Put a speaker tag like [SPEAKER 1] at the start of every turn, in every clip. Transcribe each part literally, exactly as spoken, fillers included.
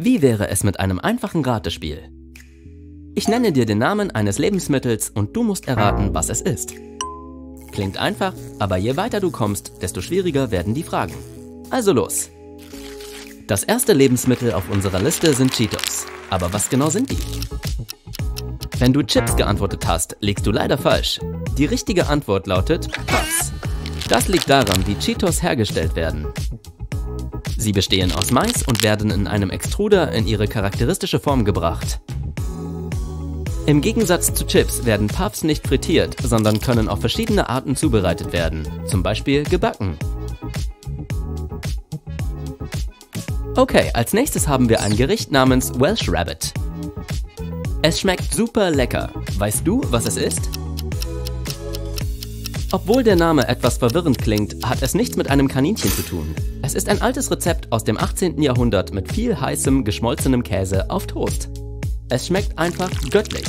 [SPEAKER 1] Wie wäre es mit einem einfachen Ratespiel? Ich nenne dir den Namen eines Lebensmittels und du musst erraten, was es ist. Klingt einfach, aber je weiter du kommst, desto schwieriger werden die Fragen. Also los! Das erste Lebensmittel auf unserer Liste sind Cheetos. Aber was genau sind die? Wenn du Chips geantwortet hast, liegst du leider falsch. Die richtige Antwort lautet Puffs. Das liegt daran, wie Cheetos hergestellt werden. Sie bestehen aus Mais und werden in einem Extruder in ihre charakteristische Form gebracht. Im Gegensatz zu Chips werden Puffs nicht frittiert, sondern können auf verschiedene Arten zubereitet werden, zum Beispiel gebacken. Okay, als nächstes haben wir ein Gericht namens Welsh Rabbit. Es schmeckt super lecker. Weißt du, was es ist? Obwohl der Name etwas verwirrend klingt, hat es nichts mit einem Kaninchen zu tun. Es ist ein altes Rezept aus dem achtzehnten Jahrhundert mit viel heißem, geschmolzenem Käse auf Toast. Es schmeckt einfach göttlich.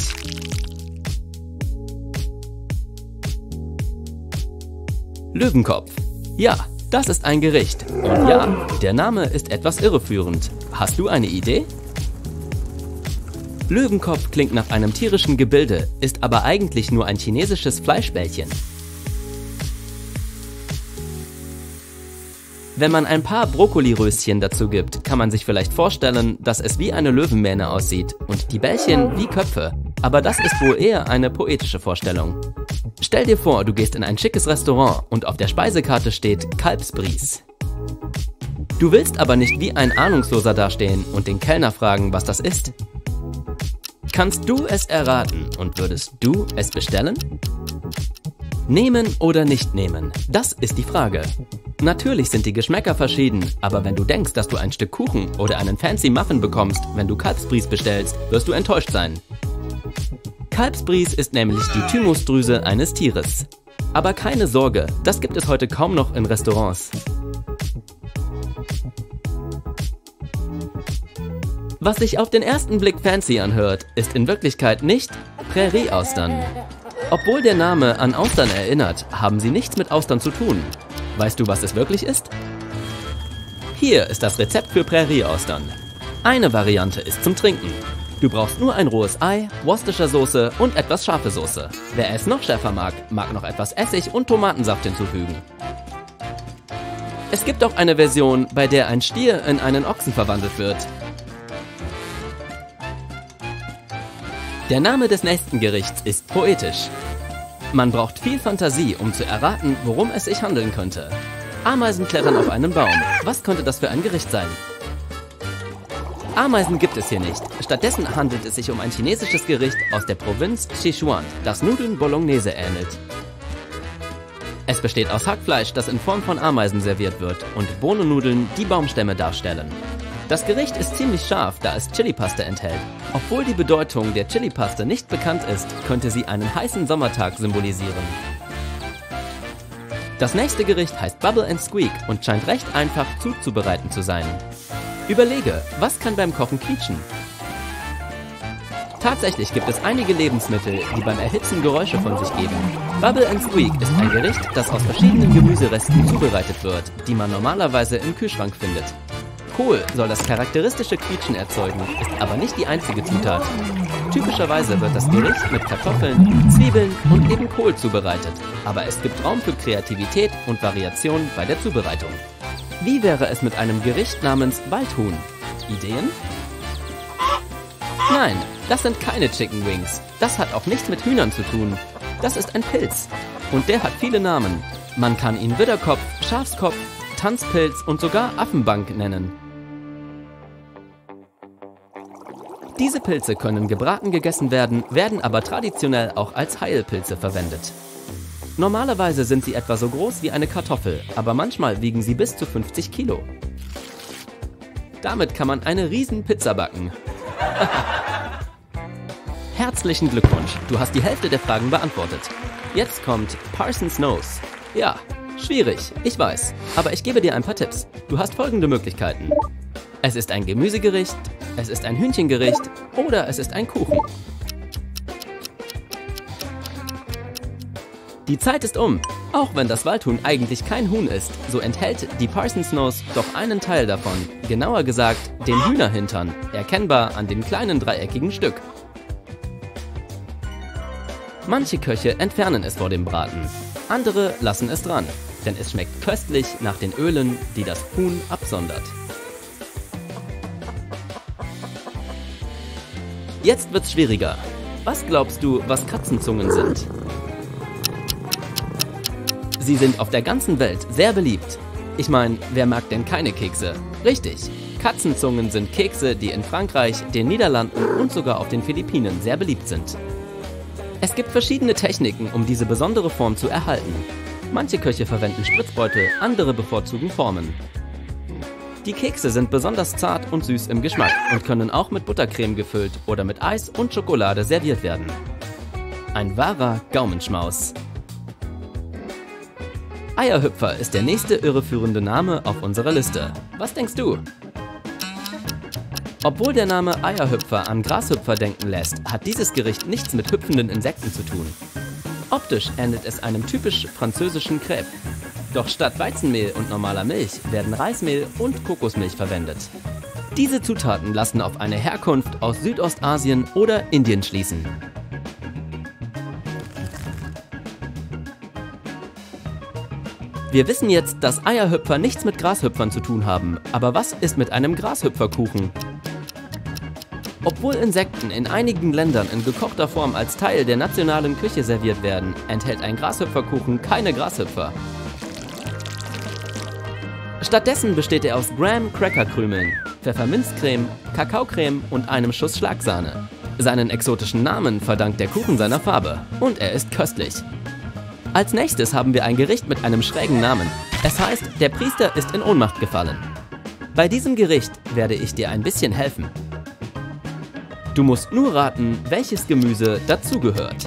[SPEAKER 1] Löwenkopf. Ja, das ist ein Gericht. Und ja, der Name ist etwas irreführend. Hast du eine Idee? Löwenkopf klingt nach einem tierischen Gebilde, ist aber eigentlich nur ein chinesisches Fleischbällchen. Wenn man ein paar Brokkoliröschen dazu gibt, kann man sich vielleicht vorstellen, dass es wie eine Löwenmähne aussieht und die Bällchen wie Köpfe. Aber das ist wohl eher eine poetische Vorstellung. Stell dir vor, du gehst in ein schickes Restaurant und auf der Speisekarte steht Kalbsbries. Du willst aber nicht wie ein Ahnungsloser dastehen und den Kellner fragen, was das ist. Kannst du es erraten und würdest du es bestellen? Nehmen oder nicht nehmen? Das ist die Frage. Natürlich sind die Geschmäcker verschieden, aber wenn du denkst, dass du ein Stück Kuchen oder einen fancy Muffin bekommst, wenn du Kalbsbries bestellst, wirst du enttäuscht sein. Kalbsbries ist nämlich die Thymusdrüse eines Tieres. Aber keine Sorge, das gibt es heute kaum noch in Restaurants. Was sich auf den ersten Blick fancy anhört, ist in Wirklichkeit nicht Prärieaustern. Obwohl der Name an Austern erinnert, haben sie nichts mit Austern zu tun. Weißt du, was es wirklich ist? Hier ist das Rezept für Prärieaustern. Eine Variante ist zum Trinken. Du brauchst nur ein rohes Ei, Worcestershire Soße und etwas scharfe Soße. Wer es noch schärfer mag, mag noch etwas Essig und Tomatensaft hinzufügen. Es gibt auch eine Version, bei der ein Stier in einen Ochsen verwandelt wird. Der Name des nächsten Gerichts ist poetisch. Man braucht viel Fantasie, um zu erraten, worum es sich handeln könnte. Ameisen klettern auf einen Baum. Was könnte das für ein Gericht sein? Ameisen gibt es hier nicht. Stattdessen handelt es sich um ein chinesisches Gericht aus der Provinz Sichuan, das Nudeln Bolognese ähnelt. Es besteht aus Hackfleisch, das in Form von Ameisen serviert wird, und Bohnennudeln, die Baumstämme darstellen. Das Gericht ist ziemlich scharf, da es Chilipaste enthält. Obwohl die Bedeutung der Chilipaste nicht bekannt ist, könnte sie einen heißen Sommertag symbolisieren. Das nächste Gericht heißt Bubble and Squeak und scheint recht einfach zuzubereiten zu sein. Überlege, was kann beim Kochen quietschen? Tatsächlich gibt es einige Lebensmittel, die beim Erhitzen Geräusche von sich geben. Bubble and Squeak ist ein Gericht, das aus verschiedenen Gemüseresten zubereitet wird, die man normalerweise im Kühlschrank findet. Kohl soll das charakteristische Quietschen erzeugen, ist aber nicht die einzige Zutat. Typischerweise wird das Gericht mit Kartoffeln, Zwiebeln und eben Kohl zubereitet, aber es gibt Raum für Kreativität und Variation bei der Zubereitung. Wie wäre es mit einem Gericht namens Waldhuhn? Ideen? Nein, das sind keine Chicken Wings. Das hat auch nichts mit Hühnern zu tun. Das ist ein Pilz. Und der hat viele Namen. Man kann ihn Widderkopf, Schafskopf, Tanzpilz und sogar Affenbank nennen. Diese Pilze können gebraten gegessen werden, werden aber traditionell auch als Heilpilze verwendet. Normalerweise sind sie etwa so groß wie eine Kartoffel, aber manchmal wiegen sie bis zu fünfzig Kilo. Damit kann man eine riesen Pizza backen. Herzlichen Glückwunsch, du hast die Hälfte der Fragen beantwortet. Jetzt kommt Parson's Nose. Ja, schwierig, ich weiß, aber ich gebe dir ein paar Tipps. Du hast folgende Möglichkeiten. Es ist ein Gemüsegericht, es ist ein Hühnchengericht oder es ist ein Kuchen. Die Zeit ist um. Auch wenn das Waldhuhn eigentlich kein Huhn ist, so enthält die Parsons Nose doch einen Teil davon. Genauer gesagt, den Hühnerhintern, erkennbar an dem kleinen dreieckigen Stück. Manche Köche entfernen es vor dem Braten, andere lassen es dran, denn es schmeckt köstlich nach den Ölen, die das Huhn absondert. Jetzt wird's schwieriger. Was glaubst du, was Katzenzungen sind? Sie sind auf der ganzen Welt sehr beliebt. Ich meine, wer mag denn keine Kekse? Richtig, Katzenzungen sind Kekse, die in Frankreich, den Niederlanden und sogar auf den Philippinen sehr beliebt sind. Es gibt verschiedene Techniken, um diese besondere Form zu erhalten. Manche Köche verwenden Spritzbeutel, andere bevorzugen Formen. Die Kekse sind besonders zart und süß im Geschmack und können auch mit Buttercreme gefüllt oder mit Eis und Schokolade serviert werden. Ein wahrer Gaumenschmaus. Eierhüpfer ist der nächste irreführende Name auf unserer Liste. Was denkst du? Obwohl der Name Eierhüpfer an Grashüpfer denken lässt, hat dieses Gericht nichts mit hüpfenden Insekten zu tun. Optisch ähnelt es einem typisch französischen Crêpe. Doch statt Weizenmehl und normaler Milch werden Reismehl und Kokosmilch verwendet. Diese Zutaten lassen auf eine Herkunft aus Südostasien oder Indien schließen. Wir wissen jetzt, dass Eierhüpfer nichts mit Grashüpfern zu tun haben, aber was ist mit einem Grashüpferkuchen? Obwohl Insekten in einigen Ländern in gekochter Form als Teil der nationalen Küche serviert werden, enthält ein Grashüpferkuchen keine Grashüpfer. Stattdessen besteht er aus Graham-Cracker-Krümeln, Pfefferminzcreme, Kakaocreme und einem Schuss Schlagsahne. Seinen exotischen Namen verdankt der Kuchen seiner Farbe und er ist köstlich. Als nächstes haben wir ein Gericht mit einem schrägen Namen. Es heißt, der Priester ist in Ohnmacht gefallen. Bei diesem Gericht werde ich dir ein bisschen helfen. Du musst nur raten, welches Gemüse dazugehört.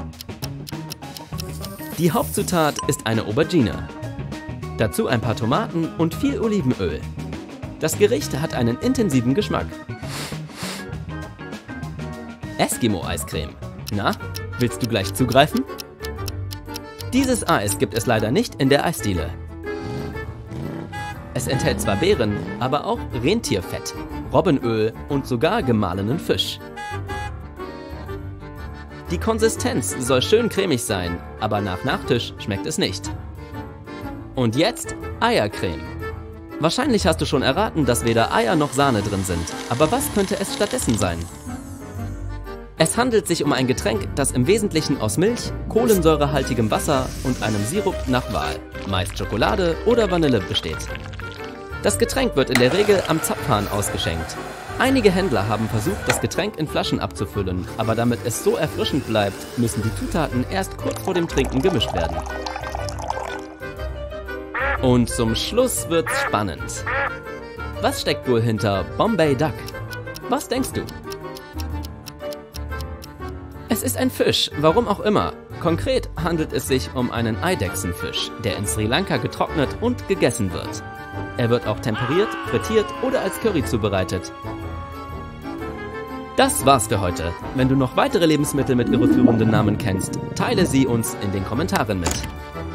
[SPEAKER 1] Die Hauptzutat ist eine Aubergine. Dazu ein paar Tomaten und viel Olivenöl. Das Gericht hat einen intensiven Geschmack. Eskimo-Eiscreme. Na, willst du gleich zugreifen? Dieses Eis gibt es leider nicht in der Eisdiele. Es enthält zwar Beeren, aber auch Rentierfett, Robbenöl und sogar gemahlenen Fisch. Die Konsistenz soll schön cremig sein, aber nach Nachtisch schmeckt es nicht. Und jetzt Eiercreme. Wahrscheinlich hast du schon erraten, dass weder Eier noch Sahne drin sind, aber was könnte es stattdessen sein? Es handelt sich um ein Getränk, das im Wesentlichen aus Milch, kohlensäurehaltigem Wasser und einem Sirup nach Wahl, meist Schokolade oder Vanille, besteht. Das Getränk wird in der Regel am Zapfhahn ausgeschenkt. Einige Händler haben versucht, das Getränk in Flaschen abzufüllen, aber damit es so erfrischend bleibt, müssen die Zutaten erst kurz vor dem Trinken gemischt werden. Und zum Schluss wird's spannend. Was steckt wohl hinter Bombay Duck? Was denkst du? Es ist ein Fisch, warum auch immer. Konkret handelt es sich um einen Eidechsenfisch, der in Sri Lanka getrocknet und gegessen wird. Er wird auch temperiert, frittiert oder als Curry zubereitet. Das war's für heute. Wenn du noch weitere Lebensmittel mit irreführenden Namen kennst, teile sie uns in den Kommentaren mit.